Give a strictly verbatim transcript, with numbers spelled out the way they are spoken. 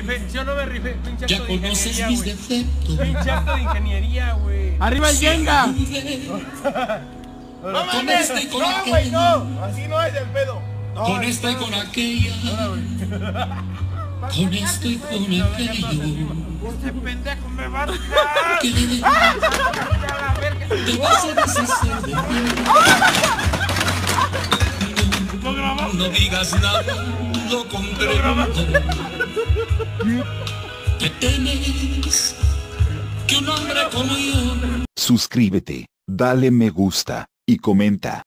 rifé, yo no me rifé, pinche Ya acto de conoces ingeniería, mis güey. defectos. Pinche acto de ingeniería, güey. ¡Arriba el Jenga! No Con mames, esta y con no, aquella. güey, no. Así no es el pedo. No, Con esta y con aquella. Con esto y con aquello. Este pendejo me va a tirar. Que A la verga. te vas a deshacer de mí. No, no digas nada, lo comprendo. Que temes que un hombre como yo. Suscríbete, dale me gusta y comenta.